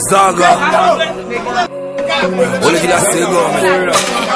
Zaga. Ole di la sego, man.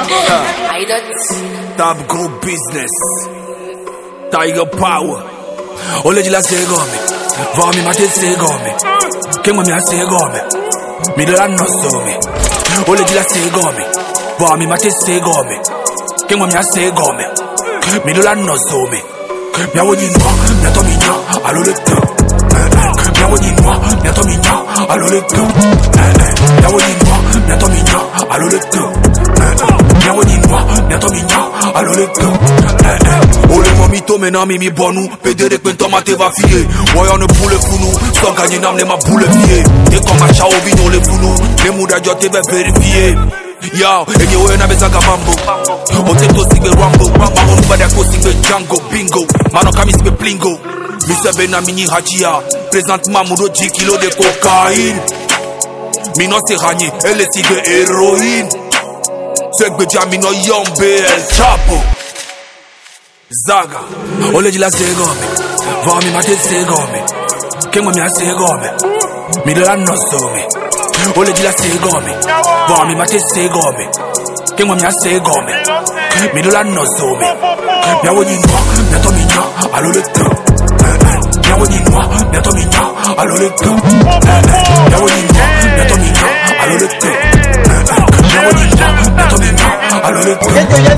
Top group business. Tiger power. Ole di la sego, man. Va mi mate sego, man. Che mi ha sego, man. Mi do la nosso, man. Ole di la sego, man. Va mi mate sego, man. Che mi ha sego, man. Mi do la nosso, man. Mi hago dinero, mi ato miña, a lo lecto. Mi hago dinero, mi ato miña, a lo lecto. Mi hago dinero, mi ato miña, a lo lecto. Mi hago dinero, mi ato miña, a lo lecto. Ole mamito mena mimi bonu, pedere kwento mate va fier. Voyons ne boule founou, sans gagner nam ne ma boule fier. Dès qu'on marche au vino les founou, les mouda jote va vérifier. Yo, anyway na bezaga mambo. Oteto sigbe rambo, mama nubada ko sigbe Django, bingo. Mano kami sigbe plingo. Mr. Bena mini hachia, présentement mouro 10 kilos de cocaïne. Mino se ragné, elle est sigbe héroïne. Segbe dia mino yombe El Chapo. Zaga, ole di la segome. Va mi mate segome. Kengo mi a segome. Mi de la nosome. Ole di la segome. Va mi mate segome. Kengo mi a segome. Mi do la nosome. Mi hago dinero, mi ato miña, a lo lecto. Mi hago dinero, mi ato miña, a lo lecto. Mi hago dinero, mi ato miña, a lo lecto. Mi hago dinero, mi ato miña, a lo lecto.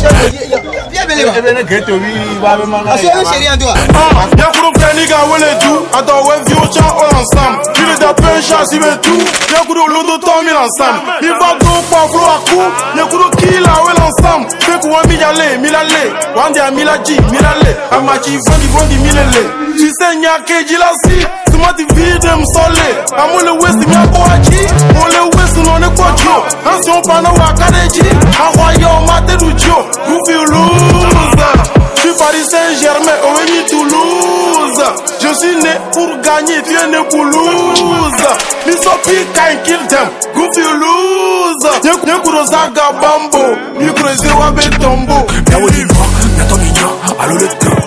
Yakuru Keniga wele tout, attends ouais vieux all ensemble. Il est d'appel chasse il veut tout. Yakuru l'autre temps il ensemble. Il va donc pas vouloir à coup. Yakuru qui la wele ensemble. Fait quoi milale. Wandi a milaji milale. Amachi vondi milele. Tu sais nya keji la si. Sumati vide m'sole. Amole west nya koachi. Ole west no ne kojo. Ancien pana wakadeji. Aroyo materujo. Goofy loser. Je suis Paris Saint-Germain, Oveni Toulouse. Je suis né pour gagner, tu es né pour lose. Misopi can't kill them, goofy lose. Nyekuro Zaga Bambo, Nyekuro Zewa Betombo. Mi hago dinero, mi ato miña, a lo lecto.